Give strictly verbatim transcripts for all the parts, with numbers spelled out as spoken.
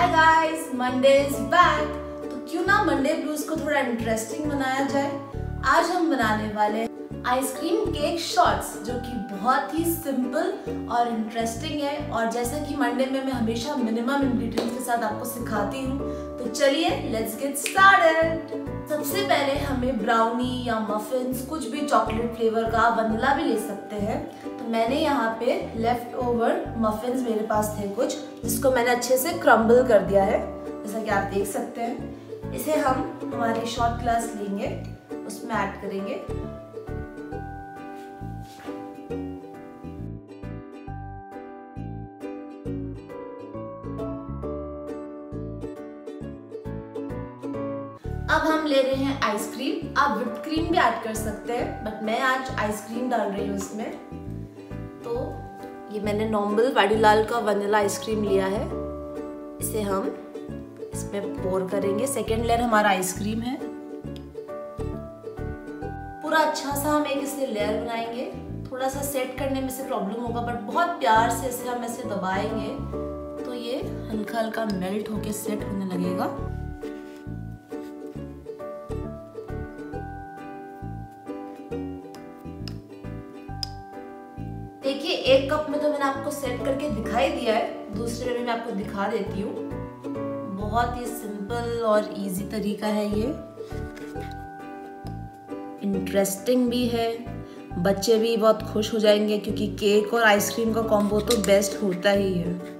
Hi guys, Monday is back. तो क्यों ना मंडे ब्लूज को थोड़ा इंटरेस्टिंग बनाया जाए। आज हम बनाने वाले हैं आइसक्रीम केक शॉट्स, जो कि बहुत ही सिंपल और इंटरेस्टिंग है। और जैसा कि मंडे में मैं हमेशा मिनिमम इंग्रेडिएंट्स के साथ आपको सिखाती हूँ, तो चलिए लेट्स गेट स्टार्टेड। सबसे पहले हमें ब्राउनी या मफिन्स, कुछ भी चॉकलेट फ्लेवर का, वनीला भी ले सकते हैं। तो मैंने यहाँ पे लेफ्ट ओवर मफिन्स मेरे पास थे कुछ, जिसको मैंने अच्छे से क्रम्बल कर दिया है, जैसा कि आप देख सकते हैं। इसे हम हमारे शॉट ग्लास लेंगे, उसमें ऐड करेंगे। अब हम ले रहे हैं आइसक्रीम। आप व्हिप्ड क्रीम भी ऐड कर सकते हैं, बट मैं आज आइसक्रीम डाल रही हूँ इसमें। तो ये मैंने नॉर्मल वाडीलाल का वनीला आइसक्रीम लिया है, इसे हम इसमें पोर करेंगे। सेकेंड लेयर हमारा आइसक्रीम है। पूरा अच्छा सा हम एक इसे लेयर बनाएंगे। थोड़ा सा सेट करने में से प्रॉब्लम होगा, बट बहुत प्यार से इसे हम ऐसे दबाएंगे तो ये हल्का हल्का मेल्ट होके सेट होने लगेगा। देखिए, एक कप में तो मैंने आपको सेट करके दिखाई दिया है, दूसरे में मैं आपको दिखा देती हूँ। बहुत ही सिंपल और इजी तरीका है ये, इंटरेस्टिंग भी है। बच्चे भी बहुत खुश हो जाएंगे, क्योंकि केक और आइसक्रीम का कॉम्बो तो बेस्ट होता ही है।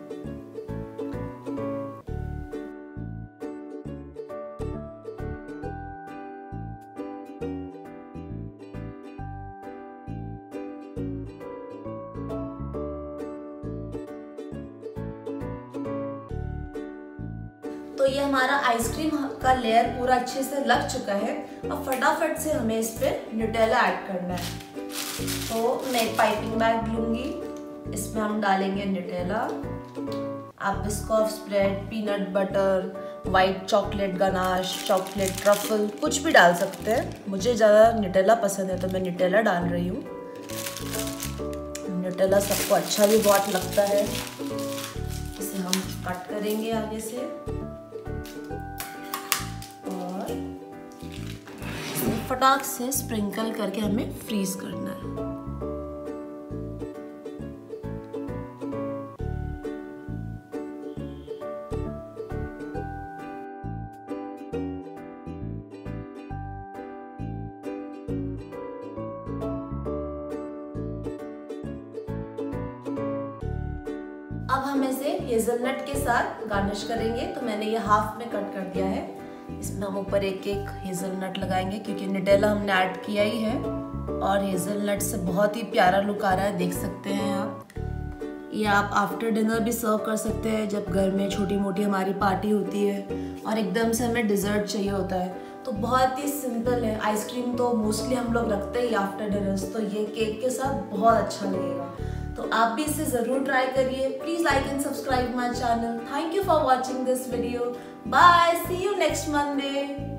तो ये हमारा आइसक्रीम का लेयर पूरा अच्छे से लग चुका है। अब फटाफट से हमें इस पे न्यूटेला ऐड करना है। तो मैं एक पाइपिंग बैग लूंगी, इसमें हम डालेंगे न्यूटेला। आप Biscoff spread, peanut butter, white chocolate ganache, chocolate truffle, कुछ भी डाल सकते हैं। मुझे ज़्यादा न्यूटेला पसंद है, तो मैं न्यूटेला डाल रही हूँ। न्यूटेला सबको अच्छा भी बहुत लगता है। इसे हम कट करेंगे आगे से, फटाक से स्प्रिंकल करके हमें फ्रीज करना है। अब हम इसे हेजलनट के साथ गार्निश करेंगे। तो मैंने ये हाफ में कट कर दिया है। इसमें हम ऊपर एक एक हेजलनट लगाएंगे, क्योंकि न्यूटेला हमने ऐड किया ही है और हेजलनट से बहुत ही प्यारा लुक आ रहा है, देख सकते हैं आप। ये आप आफ्टर डिनर भी सर्व कर सकते हैं, जब घर में छोटी मोटी हमारी पार्टी होती है और एकदम से हमें डिज़र्ट चाहिए होता है। तो बहुत ही सिंपल है। आइसक्रीम तो मोस्टली हम लोग रखते ही आफ्टर डिनर्स, तो ये केक के साथ बहुत अच्छा लगेगा। तो आप भी इसे ज़रूर ट्राई करिए। Please like and subscribe my channel. Thank you for watching this video. Bye, see you next Monday.